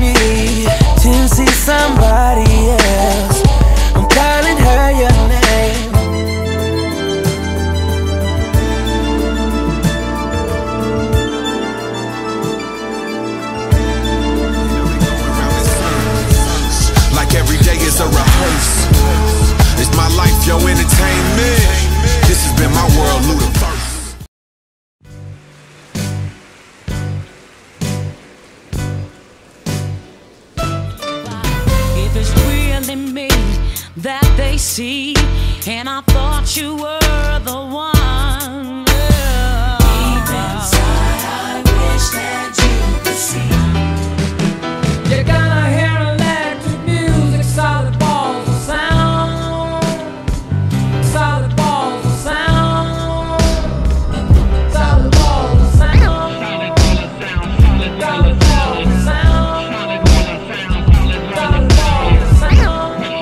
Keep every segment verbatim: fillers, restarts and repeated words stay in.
me to see somebody else. I'm calling her your name. Like every day is a rehearsal. It's my life, yo, entertainment. This has been my world, Lou the First. That they see, and I thought you were the one. Deep inside, I wish that you could see. You're gonna hear electric music, solid balls of sound, solid balls of sound, solid balls of sound, solid balls of sound, solid balls of sound, solid balls of sound.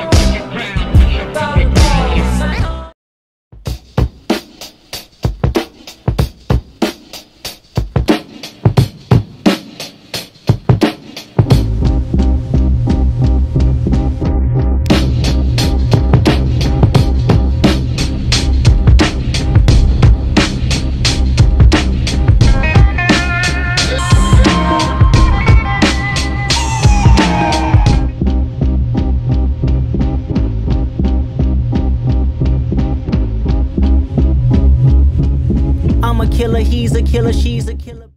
I'm a killer, he's a killer, she's a killer.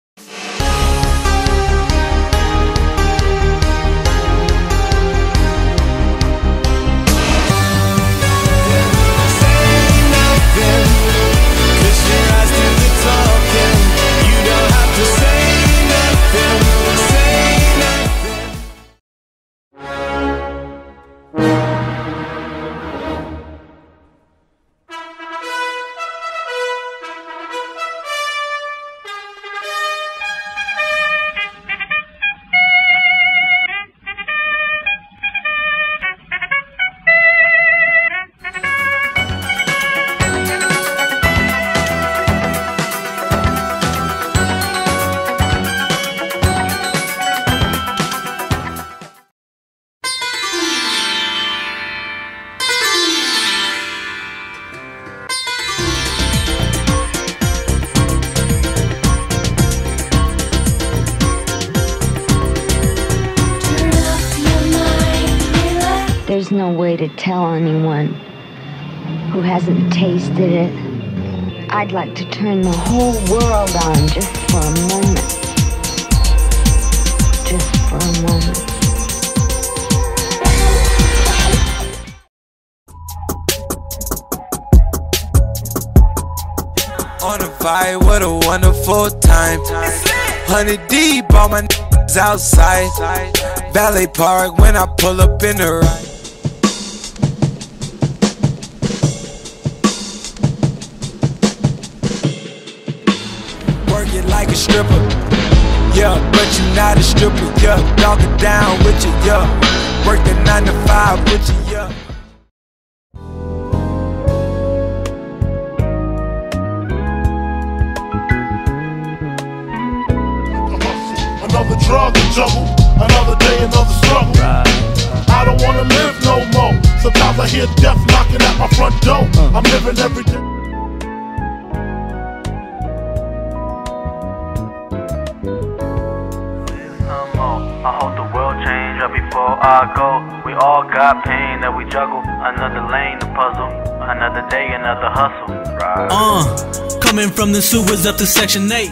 There's no way to tell anyone who hasn't tasted it. I'd like to turn the whole world on just for a moment. Just for a moment. On a vibe, what a wonderful time. Hundred deep, all my niggas outside. Valet park when I pull up in the ride. Work it like a stripper, yeah, but you not a stripper, yeah. Dog it down with you, yeah. Work the nine to five with you, yeah. Another drug juggle, another day, another struggle. I don't wanna live no more. Sometimes I hear death knocking at my front door. I'm living every day. I hope the world change right before I go. We all got pain that we juggle. Another lane to puzzle. Another day, another hustle. Right. Uh, coming from the sewers up to Section eight.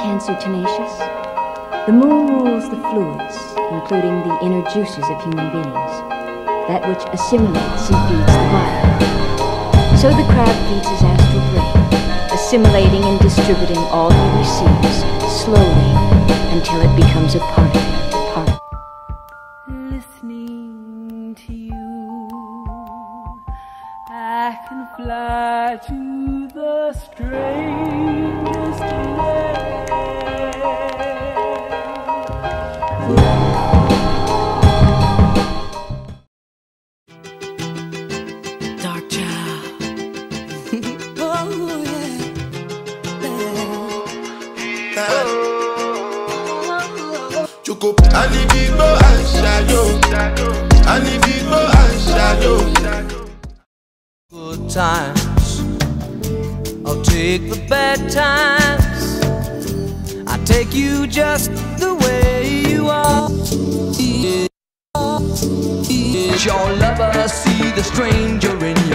cancer tenacious? The moon rules the fluids, including the inner juices of human beings, that which assimilates and feeds the body. So the crab feeds his astral brain, assimilating and distributing all he receives, slowly, until it becomes a part of him. Part. Listening to you, I can fly to the strangest land. Dark child. Oh yeah. Choco, Alibibo and Shadow, Alibibo and Shadow. Good times, I'll take the bad times. I take you just the way you are. Your lover, see the stranger in you.